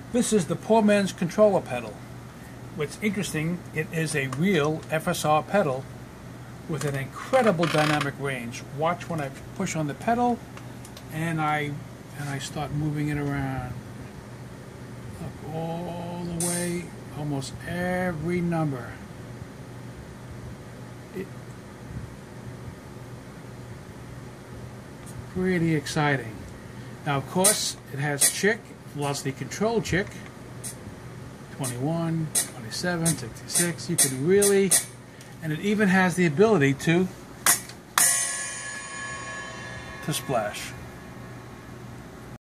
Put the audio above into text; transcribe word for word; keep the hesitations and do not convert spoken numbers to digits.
This is the poor man's controller pedal. What's interesting, it is a real F S R pedal with an incredible dynamic range. Watch when I push on the pedal and I and I start moving it around. Look, all the way, almost every number. It, pretty exciting. Now, of course, it has chick, velocity control chick, twenty-one, twenty-seven, sixty-six. You can really, and it even has the ability to to splash.